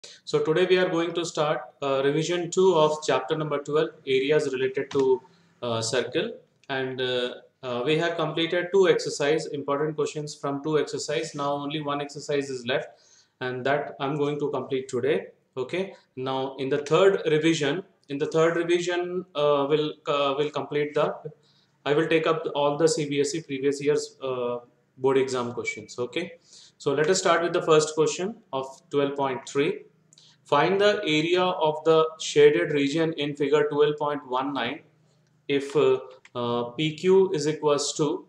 So today we are going to start revision 2 of chapter number 12, areas related to circle, and we have completed two exercise, important questions from two exercise. Now only one exercise is left, and that I'm going to complete today. Okay. Now in the third revision will complete the. I will take up all the CBSE previous years board exam questions. Okay. So let us start with the first question of 12.3. Find the area of the shaded region in figure 12.19 if PQ is equals to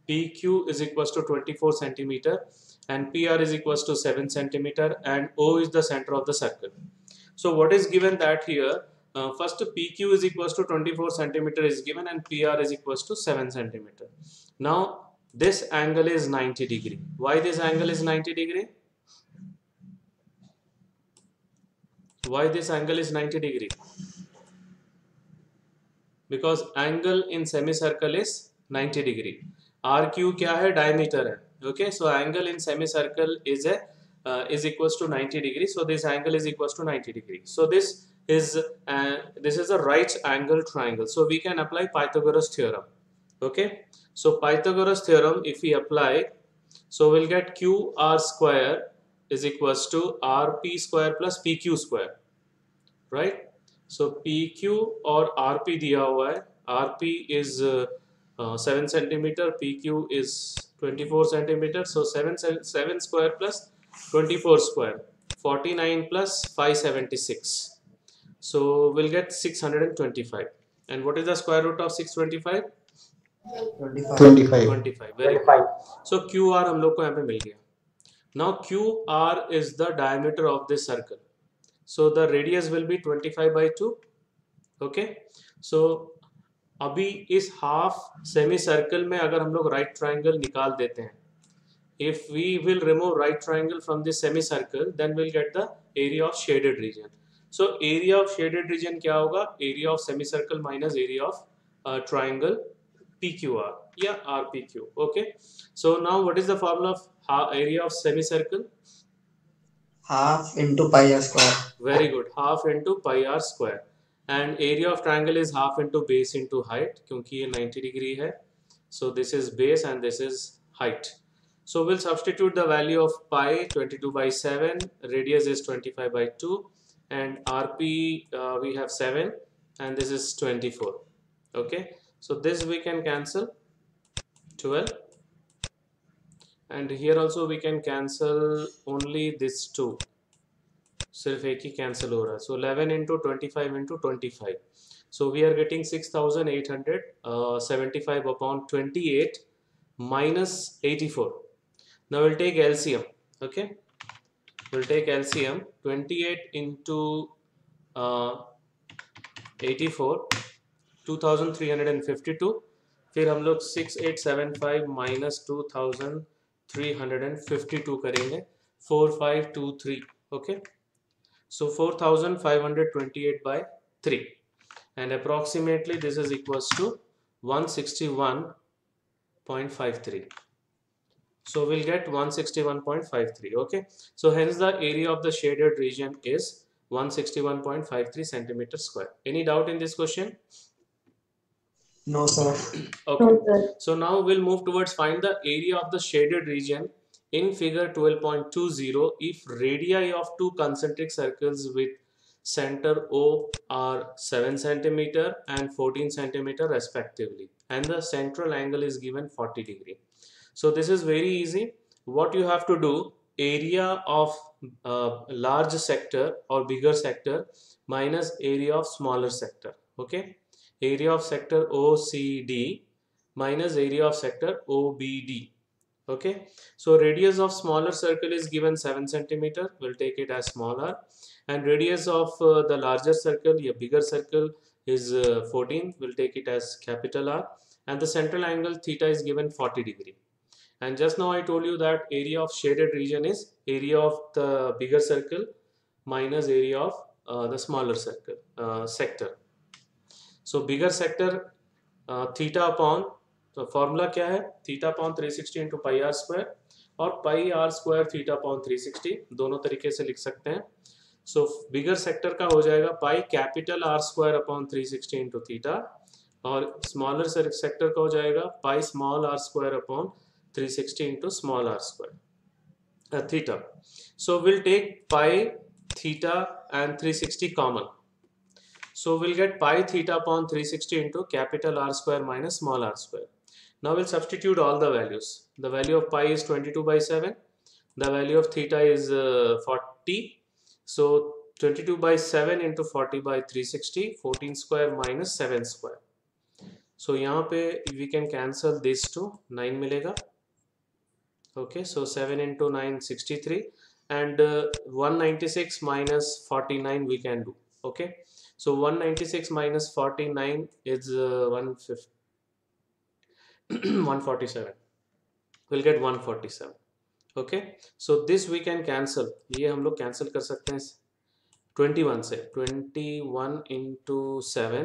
24 centimeter and PR is equals to 7 centimeter and O is the center of the circle. So what is given that here? First PQ is equals to 24 centimeter is given and PR is equals to 7 centimeter. Now this angle is 90 degree. Why this angle is 90 degree? Why this angle is 90 degree? Because angle in semicircle is 90 degree. RQ क्या है? Diameter है. Okay, so angle in semicircle is equals to 90 degree. So this angle is equals to 90 degree. So this is a right angle triangle. So we can apply Pythagoras theorem. Okay, so Pythagoras theorem if we apply, so we'll get QR square is equals to RP square plus PQ square, right? So PQ और RP दिया हुआ है. RP is 7 centimeter, PQ is 24 centimeter. So 7 square plus 24 square, 49 plus 576. So we'll get 625. And what is the square root of 625? 25. Very good. So QR हम लोग को यहाँ पे मिल गया. Now QR is the diameter of this circle. So the radius will be 25 by 2. Okay. So अभी इस half semi circle में अगर हम लोग राइट ट्राइंगल निकाल देते हैं, if we will remove right triangle from this semicircle, then we'll get the area of shaded region. So area of shaded region क्या होगा? Area of semicircle minus area of triangle PQR या RPQ. Okay. So now what is the formula of area of semicircle? Half into pi r square. Very good. Half into pi r square. And area of triangle is half into base into height क्योंकि ये 90 degree है. So this is base and this is height. So we'll substitute the value of pi 22 by 7, radius is 25 by 2 and RP we have 7 and this is 24. Okay. So this we can cancel 12 and here also we can cancel only this 2. सिर्फ एक ही cancel हो रहा है. सो 11 into 25 into 25. So we are getting 6,875 upon 28 minus 84. Now we'll take LCM. Okay, we'll take LCM. 28 into 84, 2352. फिर हम लोग 6875 minus 2352 करेंगे. 4523. Okay. So 4528 by 3 and approximately this is equals to 161.53. So we'll get 161.53. Okay. So hence the area of the shaded region is 161.53 centimeter square. Any doubt in this question? No, sir. Okay. No, sir. So now we'll move towards find the area of the shaded region in figure 12.20 if radii of two concentric circles with center O are 7 centimeter and 14 centimeter respectively and the central angle is given 40 degree. So this is very easy. What you have to do, area of large sector or bigger sector minus area of smaller sector. Okay, area of sector OCD minus area of sector OBD. Okay, so radius of smaller circle is given 7 centimeter. We'll take it as small r. And radius of the larger circle, yeah, bigger circle is 14. We'll take it as capital R. And the central angle theta is given 40 degree. And just now I told you that area of shaded region is area of the bigger circle minus area of the smaller circle sector. So bigger sector theta upon, तो formula क्या है? Theta upon 360 into pi R square और pi R square theta upon 360 दोनों तरीके से लिख सकते हैं. सो बिगर सेक्टर का हो जाएगा pi capital R square upon 360 into theta, और स्मॉलर सेक्टर का हो जाएगा pi small R square upon 360 into small R square theta. So we'll take pi, theta and 360 common. So we'll get pi theta upon 360 into capital R square minus small r square. Now we'll substitute all the values. The value of pi is 22 by 7. The value of theta is 40. So 22 by 7 into 40 by 360, 14 square minus 7 square. So यहाँ पे we can cancel this two, 9 मिलेगा. Okay, so 7 into 9, 63, and 196 minus 49 we can do. Okay, so 196 minus 49 is 147. We'll get 147. Okay, so this we can cancel. ये हम लोग cancel कर सकते हैं 21 से. 21 into 7,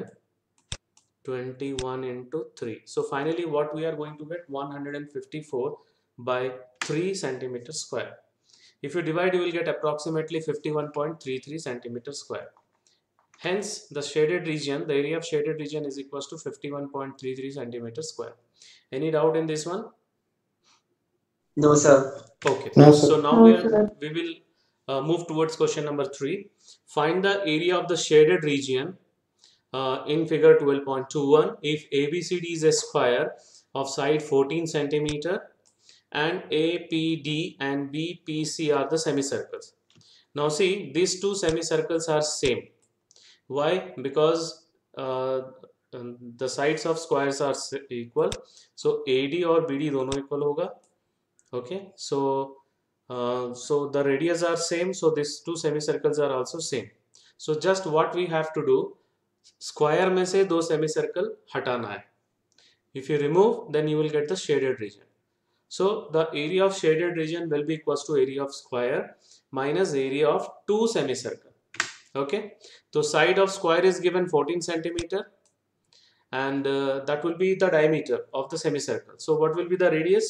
21 into 3. So finally what we are going to get, 154 by 3 centimeter square. If you divide, you will get approximately 51.33 centimeter square. Hence the shaded region, the area of shaded region is equals to 51.33 centimeter square. Any doubt in this one? No, sir. Okay, No, sir. so now we will move towards question number 3. Find the area of the shaded region in figure 12.21 if ABCD is a square of side 14 centimeter and APD and BPC are the semicircles. Now see, these two semicircles are same. Why? Because the sides of squares are equal. So AD or BD दोनों equal होगा. Okay, so the radius are same. So these two semicircles are also same. So just what we have to do, square में से दो semicircle हटाना है. If you remove, then you will get the shaded region. So the area of shaded region will be equals to area of square minus area of two semicircle. Okay, so side of square is given 14 centimeter, and that will be the diameter of the semicircle. So what will be the radius?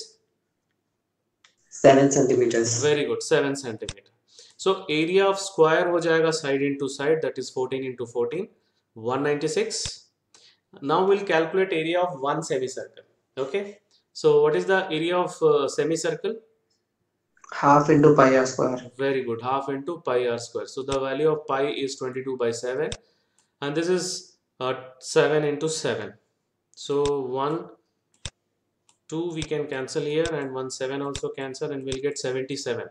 7 centimeters. Very good, 7 centimeter. So area of square हो जाएगा side into side, that is 14 into 14, 196. Now we'll calculate area of one semicircle. Okay, so what is the area of semicircle? Half into pi r square. Very good, half into pi r square. So the value of pi is 22 by 7, and this is 7 into 7. So 1, 2 we can cancel here, and 1, 7 also cancel, and we'll get 77.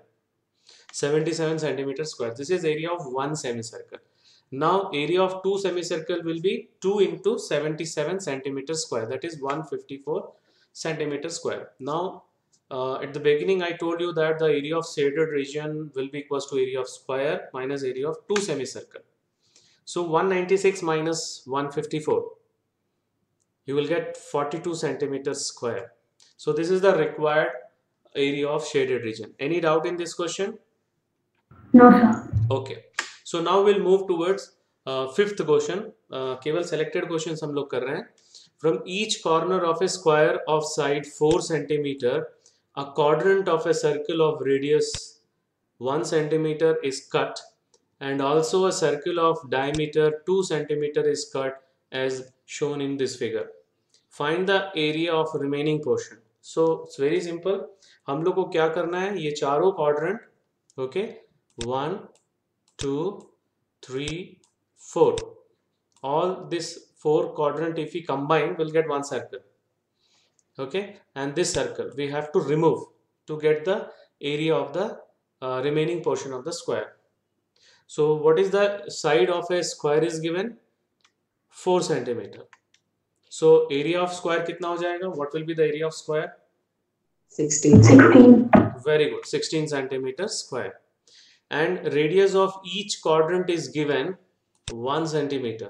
77 centimeter square. This is area of one semicircle. Now area of two semicircle will be 2 into 77 centimeter square, that is 154 centimeter square. Now at the beginning I told you that the area of shaded region will be equals to area of square minus area of two semicircle. So 196 minus 154, you will get 42 centimeters square. So this is the required area of shaded region. Any doubt in this question? No, sir. Okay, so now we'll move towards fifth question. केवल selected questions हम लोग कर रहे हैं. From each corner of a square of side 4 centimeter, a quadrant of a circle of radius 1 centimeter is cut, and also a circle of diameter 2 centimeter is cut as shown in this figure. Find the area of remaining portion. So it's very simple. हम लोग को क्या करना है, ये चारों quadrant, okay, 1, 2, 3, 4. All this 4 quadrant, if we combine, will get one circle. Okay, and this circle we have to remove to get the area of the remaining portion of the square. So what is the side of a square is given? 4 centimeter. So area of square कितना हो जाएगा? What will be the area of square? 16. 16. Very good, 16 centimeter square. And radius of each quadrant is given 1 centimeter.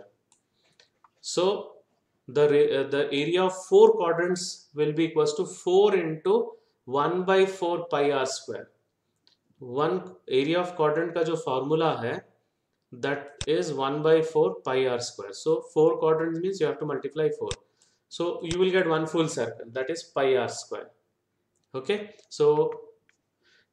So the area of 4 quadrants will be equals to 4 into 1 by 4 pi r square. One area of quadrant का जो formula है, that is 1 by 4 pi r square. So 4 quadrants means you have to multiply 4. So you will get one full circle, that is pi r square. Okay, so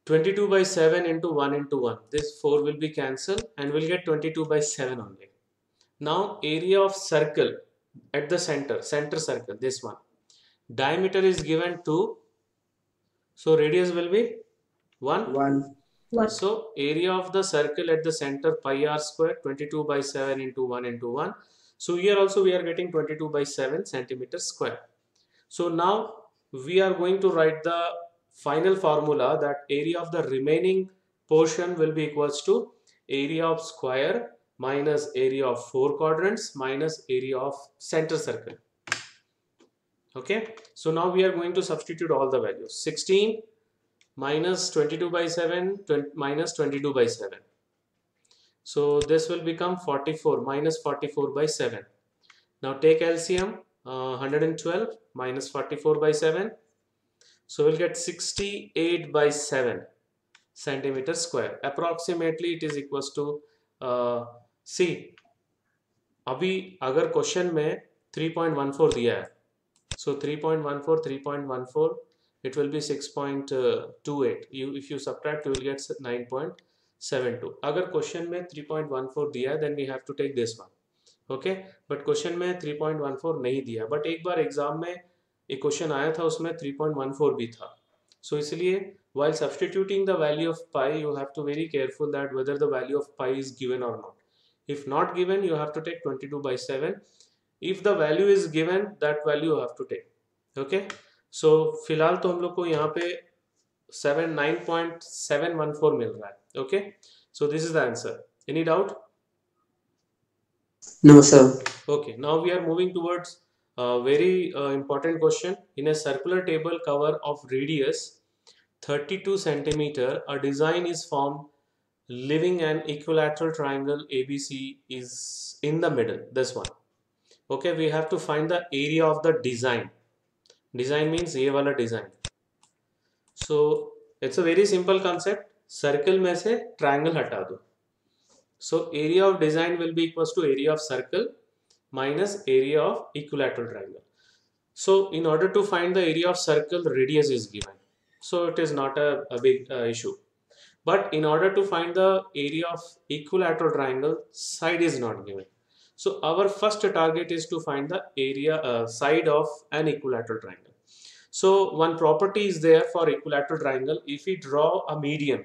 22 by 7 into 1 into 1. This 4 will be cancelled and we'll get 22 by 7 only. Now area of circle at the center circle, this one. Diameter is given 2. So radius will be 1. 1. What? So area of the circle at the center pi r square, 22 by 7 into 1 into 1. So here also we are getting 22 by 7 centimeter square. So now we are going to write the final formula that area of the remaining portion will be equals to area of square minus area of 4 quadrants minus area of center circle. Okay, so now we are going to substitute all the values. 16 minus 22 by 7 minus 22 by 7. So this will become 44 minus 44 by 7. Now take LCM, 112 minus 44 by 7. So we'll get 68 by 7 centimeter square. Approximately it is equals to see अभी अगर question में 3.14 दिया है, so 3.14 3.14 it will be 6.28. If you subtract you will get 9.72. अगर question में 3.14 दिया है then we have to take this one. Okay, but question में 3.14 नहीं दिया, बट एक बार एग्जाम में एक क्वेश्चन आया था उसमें 3.14 भी था. सो इसलिए while substituting the value of pi you have to very careful that whether the value of pi is given or not. If not given you have to take 22 by 7. If the value is given that value you have to take. Okay, so फिलहाल तो हम लोग को यहाँ पे 9.714 मिल रहा है. Okay, so this is the answer. Any doubt? No, sir. Okay, now we are moving towards a very important question. In a circular table cover of radius 32 centimeter, a design is formed leaving an equilateral triangle ABC is in the middle, this one. Okay, we have to find the area of the design. Design means ये वाला design. So it's a very simple concept. Circle में से triangle हटा दो. So area of design will be equals to area of circle minus area of equilateral triangle. So in order to find the area of circle, radius is given. So it is not a big issue. But in order to find the area of equilateral triangle, side is not given. So our first target is to find the area side of an equilateral triangle. So one property is there for equilateral triangle. If we draw a median,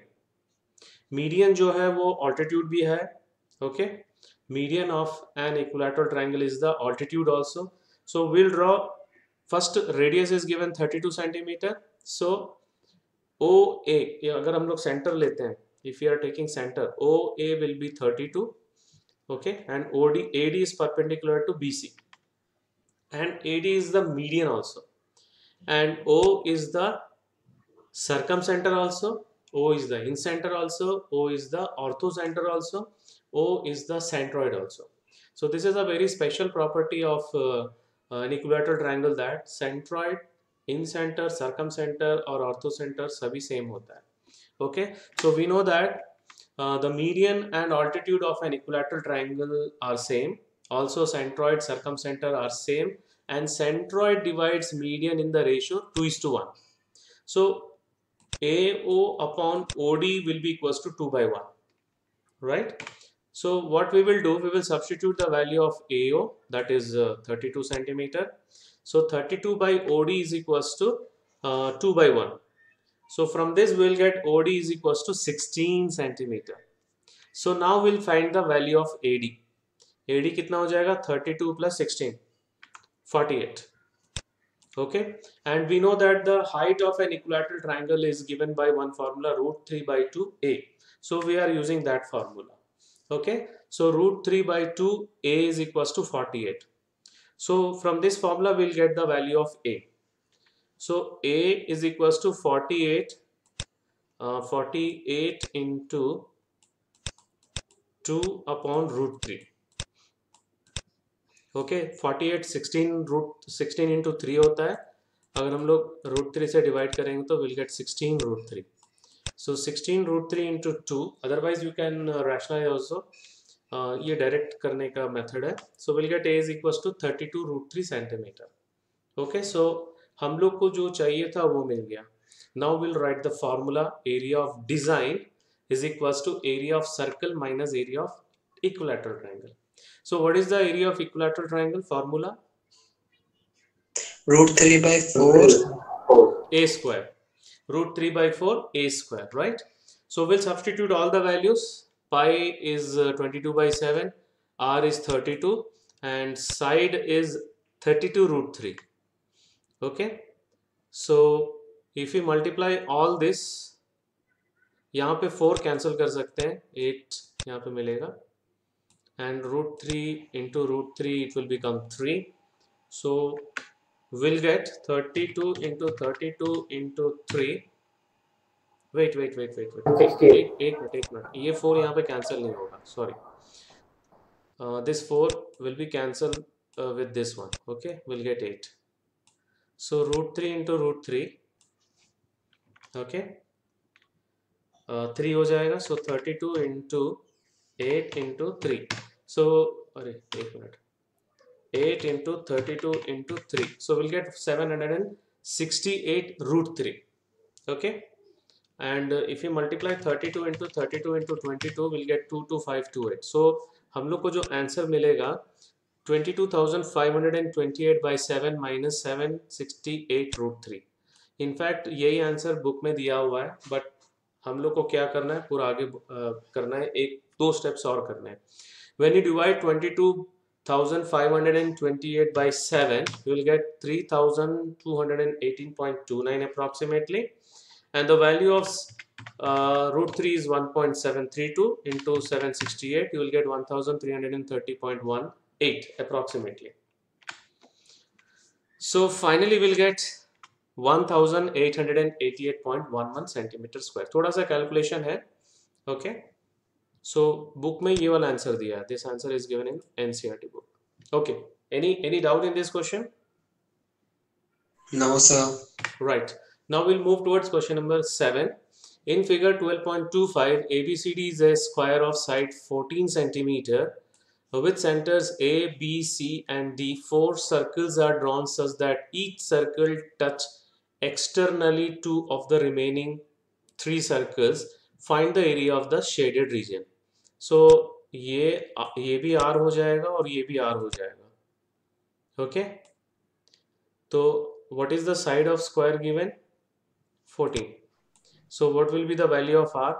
median जो है वो altitude भी है. Okay, median of an equilateral triangle is the altitude also. So will draw first radius is given 32 centimetre. So O A, अगर हम लोग centre लेते हैं, if you are taking centre, O A will be 32. Okay, and O D A D is perpendicular to B C and A D is the median also and O is the circumcenter also. O is the incenter also, O is the orthocenter also, O is the centroid also. So this is a very special property of an equilateral triangle that centroid, incenter, circumcenter और orthocenter सभी same होता है. Okay, so we know that the median and altitude of an equilateral triangle are same. Also centroid, circumcenter are same, and centroid divides median in the ratio 2:1. So AO upon OD will be equals to 2 by 1, right? So what we will do, we will substitute the value of AO, that is 32 centimeter. So 32 by OD is equals to 2 by 1. So from this we will get OD is equals to 16 centimeter. So now we'll find the value of AD. AD कितना हो जाएगा? 32 plus 16, 48. Okay, and we know that the height of an equilateral triangle is given by one formula, root 3 by 2a. So we are using that formula. Okay, so root 3 by 2a is equals to 48. So from this formula we'll get the value of a. So a is equals to 48 into 2 upon root 3. Okay, 48 16 into 3 होता है. अगर हम लोग root 3 से divide करेंगे तो will get 16 root 3. So 16 root 3 into 2, otherwise you can rationalise also. ये direct करने का मेथड है. So will get A is equals to 32 root 3 centimetre. Okay, so हम लोग को जो चाहिए था वो मिल गया. Now we'll write the formula. Area of design is equals to area of circle minus area of equilateral triangle. So what is the area of equilateral triangle formula? Root 3 by 4 a square. Root 3 by 4 a square, right? So we'll substitute all the values. Pi is 22 by 7, r is 32, and side is 32 root 3. Okay, so if we multiply all this, यहाँ पे 4 cancel कर सकते हैं, 8 यहाँ पे मिलेगा, and root 3 into root 3 it will become 3. So we'll get 32 into 32 into 3. Wait. एक मिनट, ये 4 यहाँ पे कैंसिल नहीं होगा, sorry. This 4 will be cancelled with this one. Okay, we'll get 8. So root 3 into root 3. Okay, 3 हो जाएगा. So 32 into 8 into 3. So अरे एक मिनट, 8 into 32 into 3. So we'll get 768 root 3. Okay, and if you multiply 32 into 32 into 22, we'll get 22528. So हम लोग को जो answer मिलेगा 22,528 by 7 minus 768 root 3. इनफैक्ट यही आंसर बुक में दिया हुआ है, बट हम लोग को क्या करना है, पूरा आगे करना है, एक दो स्टेप्स और करने हैं. When you divide 22,528 by 7, you will get 3,218.29 approximately, and the value of root 3 is 1.732 into 768. You will get 1,330.18 approximately. So finally we'll get 1,888.11 centimeter square. थोड़ा सा कैलकुलेशन है. Okay, so book में ये वाला आंसर दिया है. This answer is given in NCERT book. Okay, any doubt in this question? No, sir. Right. Now we'll move towards question number 7. In figure 12.25, ABCD is a square of side 14 centimeter with centers A, B, C and D. 4 circles are drawn such that each circle touch externally 2 of the remaining 3 circles. Find the area of the shaded region. So ये भी R हो जाएगा और ये भी R हो जाएगा. Okay, तो what is the side of square given? 14. So what will be the value of R?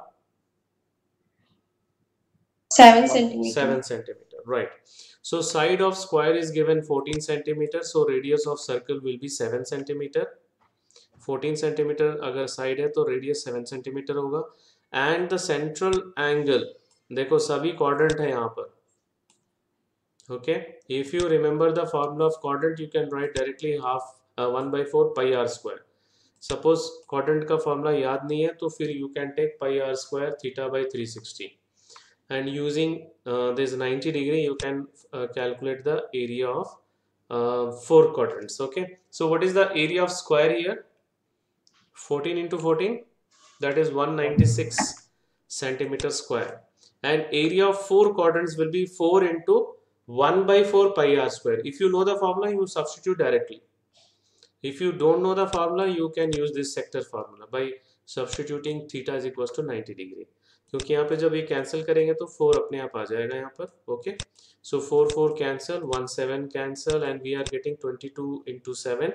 7 centimeter. 7 centimeter, right. So side of square is given 14 centimeter. So radius of circle will be 7 centimeter. 14 centimeter अगर side है तो radius 7 centimeter होगा. And the central angle, देखो सभी quadrant है यहाँ पर. Okay, if you remember the formula of quadrant, you can write directly 1 by 4 pi r square. Suppose quadrant का formula याद नहीं है तो फिर you can take pi r square theta by 360, and using this 90 degree you can calculate the area of 4 quadrants. Okay, so what is the area of square here? 14 into 14, that is 196 centimeter square, and area of 4 quadrants will be 4 into 1 by 4 pi r square. If you know the formula, you substitute directly. If you don't know the formula, you can use this sector formula by substituting theta is equals to 90 degree. क्योंकि यहाँ पे जब ये cancel करेंगे तो 4 अपने आप आ जाएगा यहाँ पर. Okay, so 4 cancel, 1 7 cancel, and we are getting 22 into 7,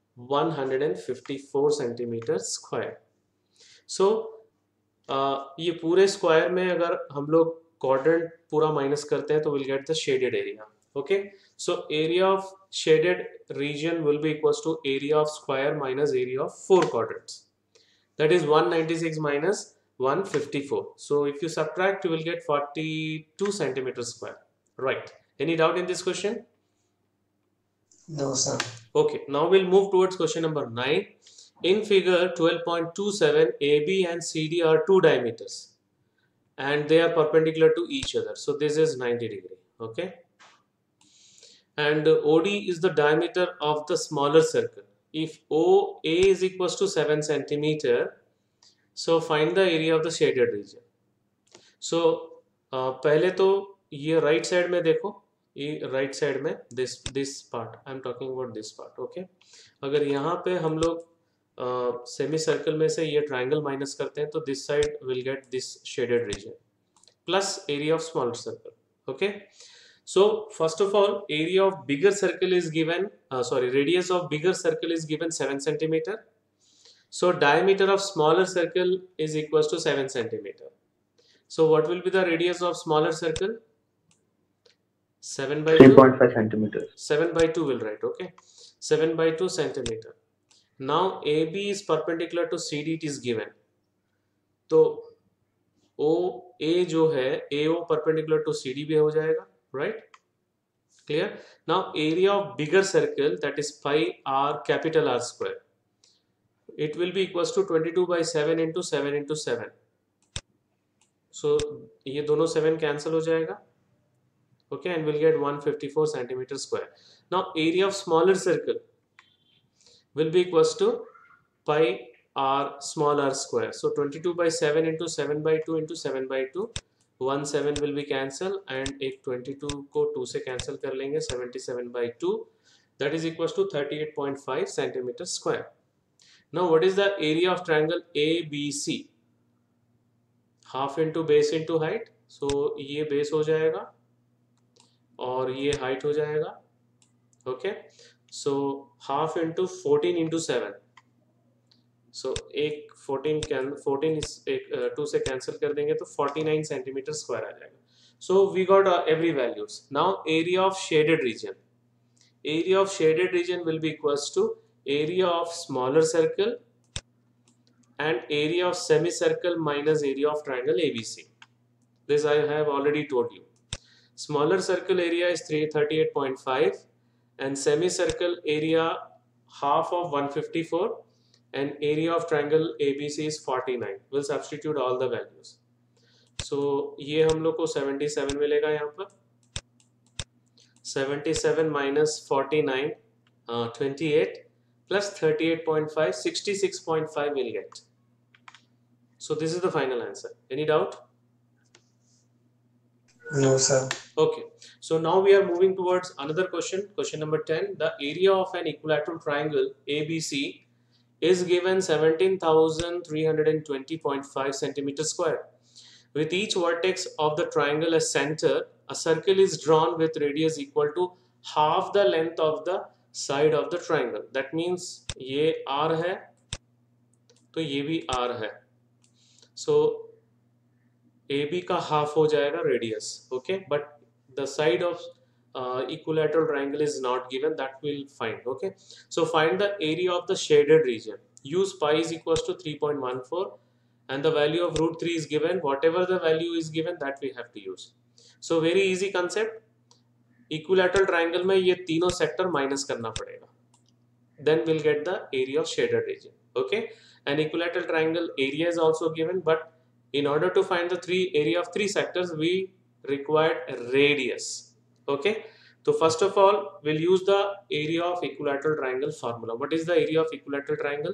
154 centimetre square. सो ये पूरे स्क्वायर में अगर हम लोग क्वाड्रेंट पूरा माइनस करते हैं तो will get the shaded area. Okay, so area of shaded region will be equals to area of square minus area of 4 quadrants. That is 196 minus 154. So if you subtract, you will get 42 centimeters square. Right. Any doubt in this question? No, sir. Okay, now we'll move towards question number 9. In figure 12.27, AB and CD are 2 diameters and they are perpendicular to each other. So this is 90 degree. Okay, and OD is the diameter of the smaller circle. If OA is equals to 7 centimeter, so find the area of the shaded region. So पहले तो ये right side में देखो, ये right side में this part, I am talking about this part. Okay, अगर यहाँ पे हम लोग सेमी सर्कल में से ये ट्राइंगल माइनस करते हैं तो this side will get this shaded region plus area of smaller circle. Okay, so first of all, area of bigger circle is given, radius of bigger circle is given 7 centimeter. So diameter of smaller circle is equals to 7 centimeter. So what will be the radius of smaller circle? 7 by 2. 3.5 centimeters. 7 by 2 will write. Okay, 7 by 2 centimeter. Now AB is perpendicular to CD, it is given. तो OA जो है AO perpendicular to CD भी हो जाएगा, right? Clear? Now area of bigger circle, that is pi r capital R square, it will be equals to 22 by 7 into 7 into 7. So ये दोनों 7 cancel हो जाएगा. Okay, and we'll get 154 centimeter square. Now area of smaller circle will be equals to pi r small r square. So 22 by 7 into 7 by 2 into 7 by 2, 1 7 will be cancel and एक 22 को 2 से cancel कर लेंगे, 77 by 2, that is equals to 38.5 centimeter square. Now what is the area of triangle ABC? Half into base into height. So ये base हो जाएगा और ये height हो जाएगा. Okay, so half into 14 into 7. So एक 14 इस एक 2 से कैंसिल कर देंगे तो 49 सेंटीमीटर स्क्वायर आ जाएगा. So we got every values. Now area of shaded region. Area of shaded region will be equals to area of smaller circle and area of semicircle minus area of triangle ABC. This I have already told you. Smaller circle area is 338.5 and semicircle area half of 154. And area of triangle ABC is 49. We'll substitute all the values. So ये हम लोग को 77 मिलेगा यहाँ पर. 77 minus 49, 28 plus 38.5, 66.5 we'll get. So this is the final answer. Any doubt? No, sir. Okay. So now we are moving towards another question. Question number 10. The area of an equilateral triangle ABC is given 17,320.5 centimeter square. With each vertex of the triangle as center, a circle is drawn with radius equal to half the length of the side of the triangle. That means ये R है तो ये भी R है. So AB का half हो जाएगा radius. Okay, but the side of equilateral triangle is not given, that we'll find. Okay, so find the area of the shaded region. Use pi is equals to 3.14 and the value of root 3 is given. Whatever the value is given, that we have to use. So very easy concept. Equilateral triangle में ये तीनों sector minus करना पड़ेगा. Then we'll get the area of shaded region. Okay, and equilateral triangle area is also given, but in order to find the area of three sectors, we required radius. Okay, so first of all we'll use the area of equilateral triangle formula. What is the area of equilateral triangle?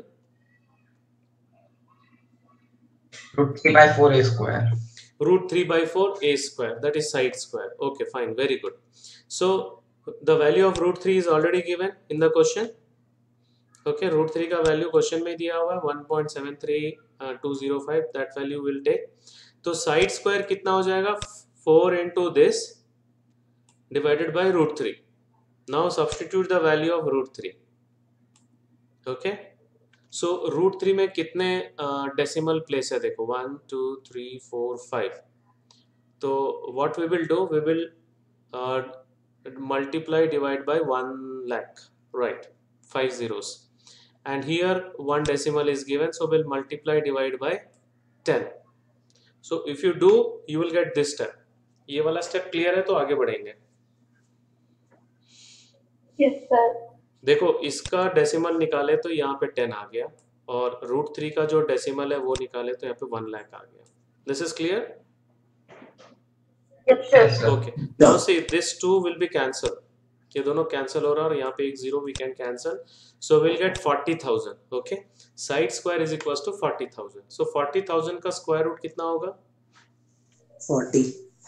Root 3 by 4 a square. Root 3 by 4 a square, that is side square. Okay, fine, very good. So the value of root 3 is already given in the question. Okay, root 3 का value question में दिया हुआ है 1.73205. that value will take. तो side square कितना हो जाएगा? 4 into this divided by root 3. Now substitute the value of root 3. Okay, so root 3 में कितने decimal place है? देखो 1 2 3 4 5. तो what we will do, we will multiply divide by 1 lakh, right? 5 zeros. And here one decimal is given, so we'll multiply divide by 10. So if you do, you will get this step. ये वाला step clear है तो आगे बढ़ेंगे. Yes, sir. देखो इसका decimal निकाले तो यहाँ पे 10 आ गया और रूट 3 का जो डेसिमल है वो निकाले तो यहाँ पे 1 लाख आ गया. This is clear? Yes, sir. Okay. Now see, this 2 will be cancelled. ये दोनों कैंसिल हो रहा है और यहाँ पे एक 0 we can cancel. So we'll get 40,000. Okay. Side square is equals to 40,000. So 40,000 का square root कितना होगा? 40.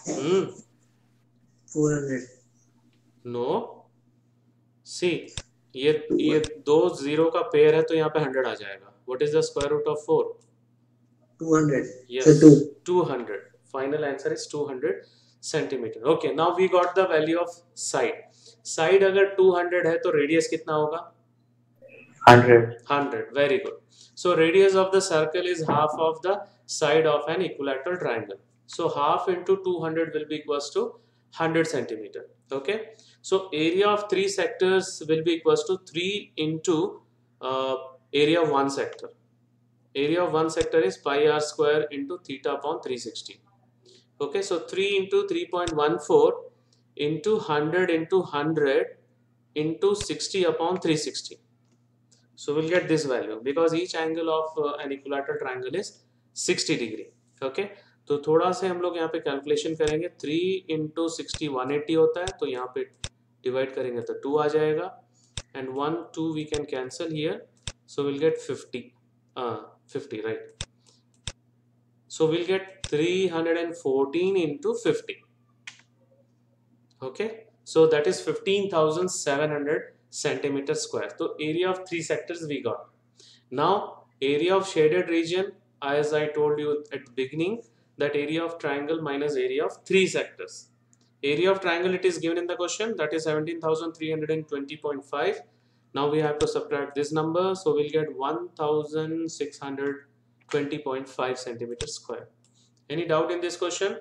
400. No. See, ये दो जीरो का पेयर है तो यहाँ पे 100 आ जाएगा. What is the square root of 4? 200. Yes, So 2. 200. Final answer is 200 centimeter. Okay, now we got the value of side. Side अगर 200 है तो radius कितना होगा? 100. 100. Very good. So radius of the circle is half of the side of an equilateral triangle. So half into 200 will be equals to 100 centimeter. Okay. So area of three sectors will be equals to 3 into area of one sector. Area of one sector is pi r square into theta upon 360. Okay. So 3 into 3.14 into 100 into 100 into 60 upon 360. So we'll get this value because each angle of an equilateral triangle is 60 degree. Okay. तो थोड़ा से हम लोग यहाँ पे calculation करेंगे. 3 into 60 180 होता है, तो यहाँ पे डिवाइड करेंगे तो 2 आ जाएगा, and 1 2 we can cancel here, so we'll get 50. 50, right? So we'll get 314 into 50. Okay, so that is 15,700 centimeter square. So area of three sectors we got. Now area of shaded region, as I told you at the beginning, that area of triangle minus area of three sectors. Area of triangle, it is given in the question, that is 17,320.5. Now we have to subtract this number, so we'll get 1,620.5 centimeters square. Any doubt in this question?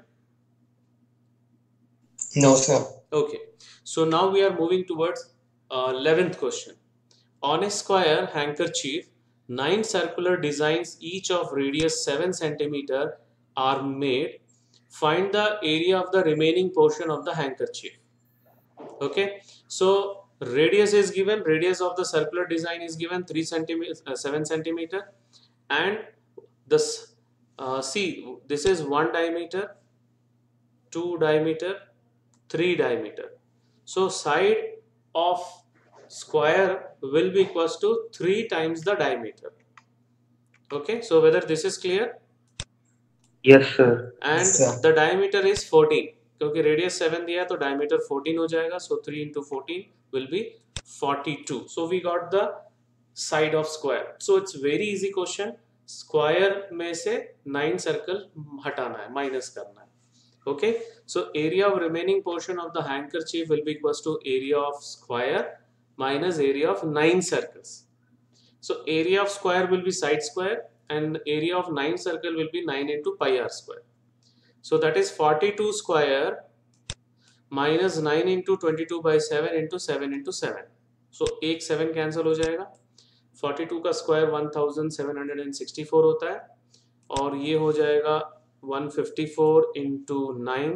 No, sir. Okay, so now we are moving towards 11th question. On a square handkerchief, 9 circular designs, each of radius 7 centimeter, are made. Find the area of the remaining portion of the handkerchief. Okay, so radius is given, radius of the circular design is given 3 centimeter, 7 centimeter, and this see, this is 1 diameter, 2 diameter, 3 diameter. So side of square will be equals to 3 times the diameter. Okay, so whether this is clear? Yes, sir. And Yes, sir. the diameter is 14, क्योंकि radius 7 दिया है तो diameter 14 हो जाएगा, so 3 into 14 will be 42. So we got the side of square. So it's very easy question. Square में से 9 circle हटाना है, minus करना है. Okay, so area of remaining portion of the handkerchief will be equals to area of square minus area of 9 circles. So area of square will be side square, and area of 9 circle will be 9 into pi r square. So that is 42 square minus 9 into 22 by 7 into 7 into 7. So एक 7 cancel हो जाएगा. 42 का square 1764 होता है, और ये हो जाएगा 154 into 9,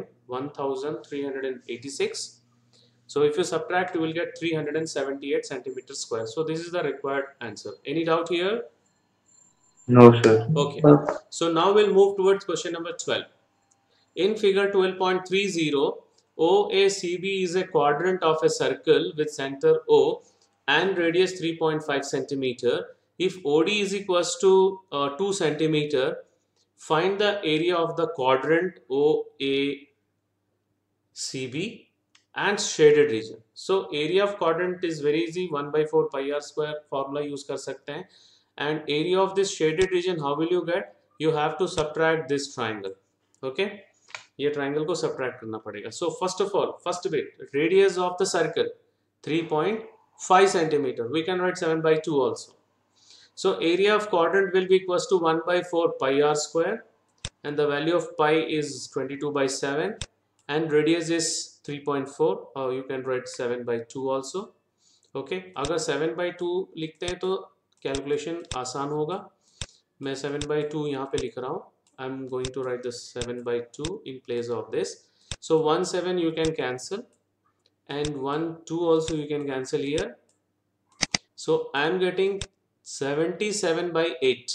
1386. So if you subtract, you will get 378 centimeters square. So this is the required answer. Any doubt here? No, sir. Okay. So now we'll move towards question number 12. In figure 12.30, OACB is a quadrant of a circle with center O and radius 3.5 centimeter. If OD is equals to 2 centimeter, find the area of the quadrant OACB and shaded region. So area of quadrant is very easy, 1 by 4 pi r square formula use कर सकते हैं. And area of this shaded region, how will you get? You have to subtract this triangle. Okay, ये triangle को subtract करना पड़ेगा. So first of all, first bit, radius of the circle 3.5 centimeter. We can write 7 by 2 also. So area of quadrant will be equals to 1 by 4 pi r square, and the value of pi is 22 by 7, and radius is 3.4, or you can write 7 by 2 also. Okay, अगर 7 by 2 लिखते हैं तो calculation आसान होगा. मैं 7 by 2 यहाँ पे लिख रहा हूँ. I'm going to write the 7 by 2 in place of this. So 1 7 you can cancel, and 1 2 also you can cancel here. So I'm getting 77 by 8.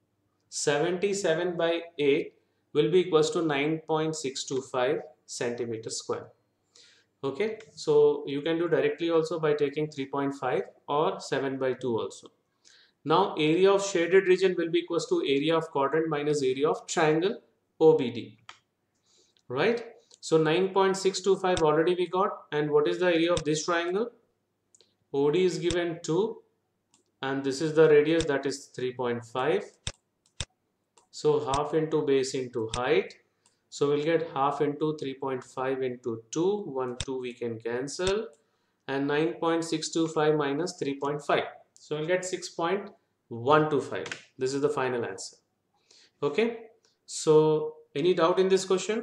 77 by 8 will be equals to 9.625 centimeter square. Okay, so you can do directly also by taking 3.5 or 7 by 2 also. Now area of shaded region will be equals to area of quadrant minus area of triangle OBD, right? So 9.625 already we got, and what is the area of this triangle? OD is given 2 and this is the radius, that is 3.5. So half into base into height. So we'll get half into 3.5 into 2. 1, 2 we can cancel. And 9.625 minus 3.5. So we'll get 6.125. This is the final answer. Okay. So any doubt in this question?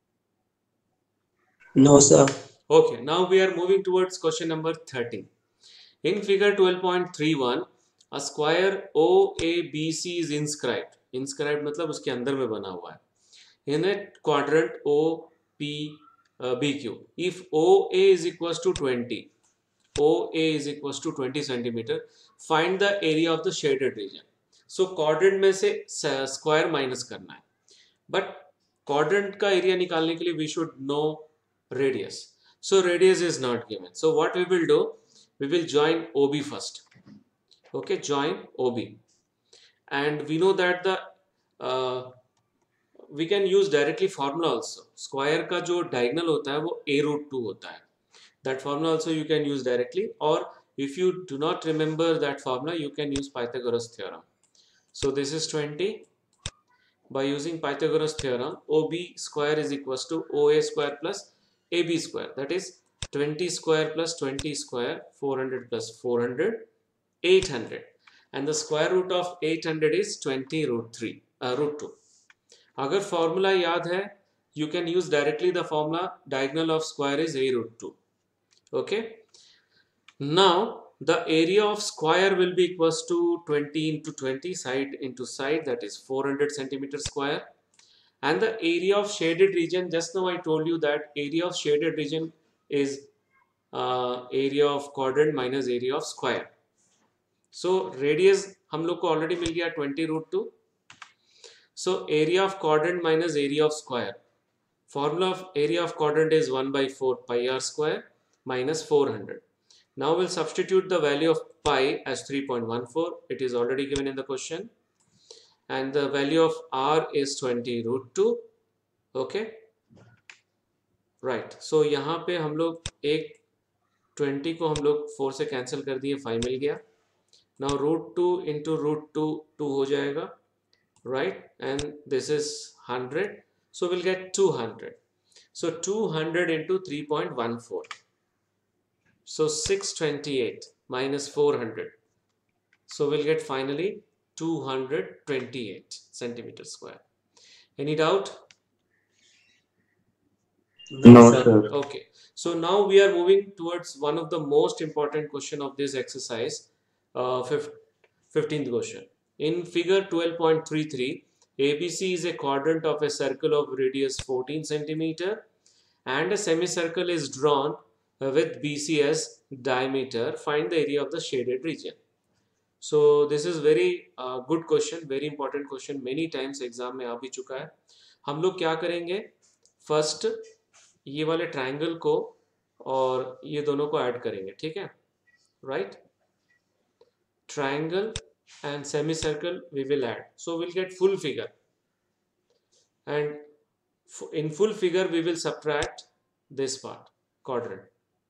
No, sir. Okay. Now we are moving towards question number 13. In figure 12.31, a square OABC is inscribed. Inscribed मतलब उसके अंदर में बना हुआ है. In a quadrant OPBQ. If OA is equals to 20, OA is equals to 20 centimeter, find the area of the shaded region. So quadrant में से square minus करना है. But quadrant का area निकालने के लिए we should know radius. So radius is not given. So what we will do? We will join OB first. Okay, join OB. And we know that we can use directly formula also. Square का जो diagonal होता है वो a root 2 होता है. That formula also you can use directly, or if you do not remember that formula, you can use Pythagoras theorem. So this is 20. By using Pythagoras theorem, OB square is equals to OA square plus AB square. That is 20 square plus 20 square, 400 plus 400, 800. And the square root of 800 is 20 root 2. अगर formula याद है, you can use directly the formula. Diagonal of square is a root 2. Okay. Now the area of square will be equals to 20 into 20, side into side, that is 400 centimeter square. And the area of shaded region, just now I told you that area of shaded region is area of quadrant minus area of square. So radius हम लोग को already मिल गया 20 root 2. So area of quadrant minus area of square. Formula of area of quadrant is 1 by 4 pi r square minus 400. Now we'll substitute the value of pi as 3.14. It is already given in the question. And the value of r is 20 root 2. Okay. Right. So यहाँ पे हम लोग एक 20 को हम लोग 4 से cancel कर दिए, 5 मिल गया. Now root 2 into root 2 2 हो जाएगा. Right. And this is 100. So we'll get 200. So 200 into 3.14. So 628 minus 400. So we'll get finally 228 centimeter square. Any doubt? No, sir. Okay. So now we are moving towards one of the most important question of this exercise, 15th question. In figure 12.33, ABC is a quadrant of a circle of radius 14 centimeter and a semicircle is drawn with BC as diameter. Find the area of the shaded region. So this is very good question, very important question. Many times exam में आ भी चुका है. हम लोग क्या करेंगे? First ये वाले triangle को और ये दोनों को ऐड करेंगे, ठीक है? Right? Triangle and semicircle we will add. So we'll get full figure. And in full figure we will subtract this part, quadrant.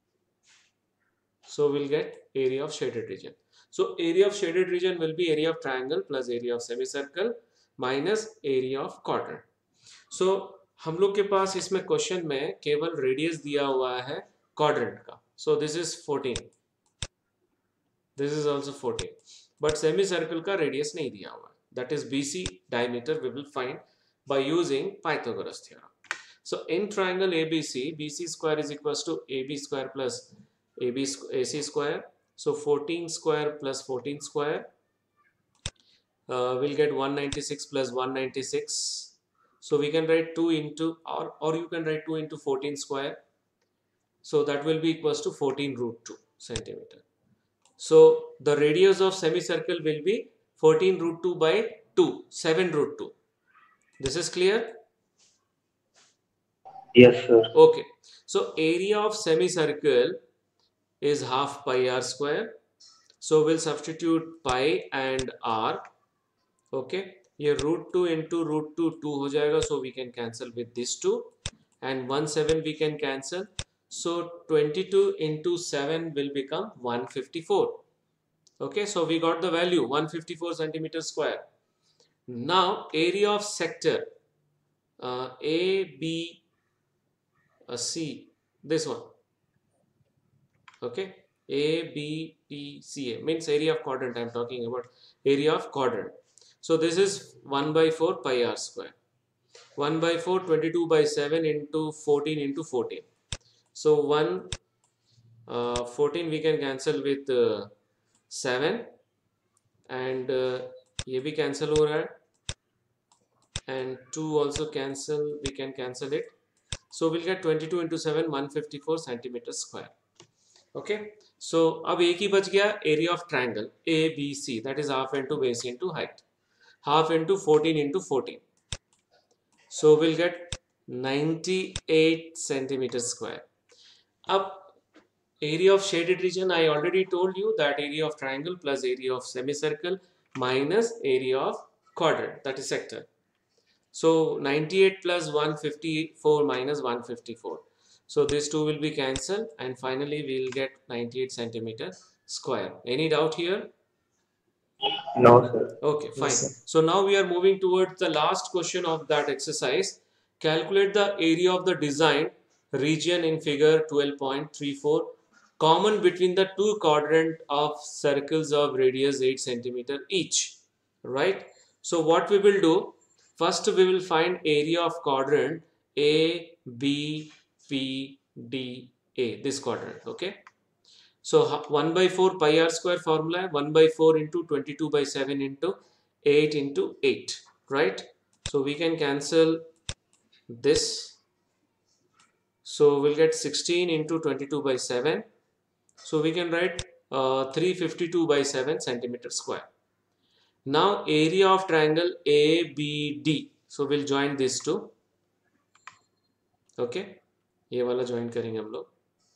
So we'll get area of shaded region. So area of shaded region will be area of triangle plus area of semicircle minus area of quadrant. So हम लोग के पास इसमें question में केवल radius दिया हुआ है quadrant का. So this is 14. This is also 14. But semicircle का रेडियस नहीं दिया हुआ है. That is BC diameter we will find by using Pythagoras theorem. So in triangle ABC, BC square is equals to AB square plus AC square. So 14 square plus 14 square we'll get 196 plus 196. So we can write 2 into or you can write 2 into 14 square. So that will be equals to 14 root 2 centimeter. So the radius of semicircle will be 14 root 2 by 2, 7 root 2. This is clear? Yes, sir. Okay. So area of semicircle is half pi r square. So we'll substitute pi and r. Okay. ये root 2 into root 2 2 हो जाएगा. So we can cancel with this 2. And 1 7 we can cancel. So 22 into 7 will become 154. Okay, so we got the value 154 centimeters square. Now area of sector A, B, C, this one. Okay, A, B, T, C, A means area of quadrant. I am talking about area of quadrant. So this is 1 by 4 pi r square. 1 by 4, 22 by 7 into 14 into 14. So 14 we can cancel with 7 and ये भी cancel हो रहा है and 2 also cancel, we can cancel it. So we'll get 22 into 7, 154 centimeters square. Okay, so अब एक ही बच गया area of triangle ABC, that is half into base into height, half into 14 into 14. So we'll get 98 centimeters square. अब area of shaded region, I already told you that area of triangle plus area of semicircle minus area of quadrant, that is sector. So 98 plus 154 minus 154. So these two will be cancelled and finally we will get 98 centimeter square. Any doubt here? No, sir. Okay, fine. Yes, sir. So now we are moving towards the last question of that exercise. Calculate the area of the design region in figure 12.34 common between the two quadrant of circles of radius 8 centimeter each. Right? So what we will do, first we will find area of quadrant A, B, P, D, A, this quadrant. Okay. So 1 by 4 pi r square formula, 1 by 4 into 22 by 7 into 8 into 8, right? So we can cancel this. So we'll get 16 into 22 by 7. So we can write 352 by 7 centimeter square. Now area of triangle ABD. So we'll join these two. Okay, ये वाला join करेंगे हम लोग.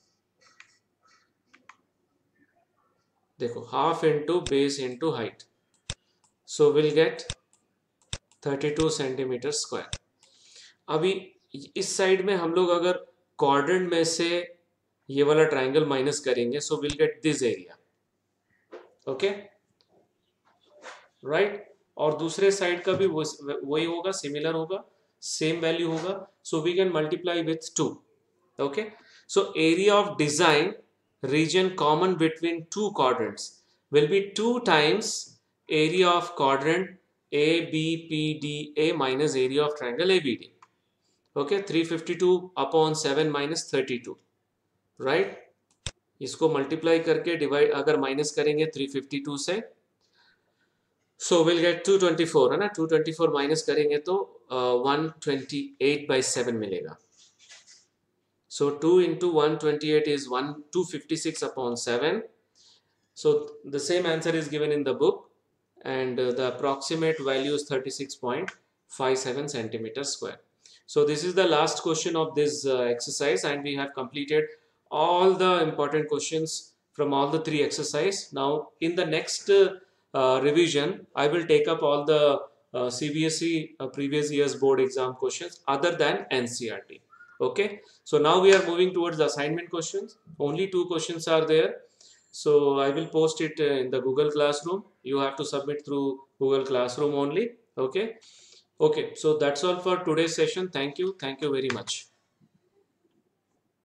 देखो half into base into height. So we'll get 32 centimeter square. अभी इस side में हम लोग अगर quadrant में से ये वाला ट्राइंगल माइनस करेंगे, so we'll get this area. Okay, right? और दूसरे साइड का भी वही होगा, सिमिलर होगा, सेम वैल्यू होगा. So we can multiply with 2. Okay, so area of design region common between two quadrants will be 2 times area of quadrant ABPDA minus area of triangle ABD. Okay, 352 upon 7 minus 32, right? इसको multiply करके divide अगर minus करेंगे 352 से, so we'll get 224 है ना. 224 minus करेंगे तो 128 by 7 मिलेगा. So 2 into 128 is 256 upon 7. So the same answer is given in the book and the approximate value is 36.57 centimeters square. So this is the last question of this exercise and we have completed all the important questions from all the 3 exercises. Now in the next revision, I will take up all the CBSE previous year's board exam questions other than NCERT. Okay, so now we are moving towards the assignment questions. Only 2 questions are there. So I will post it in the Google Classroom. You have to submit through Google Classroom only. Okay. Okay. So that's all for today's session. Thank you. Thank you very much.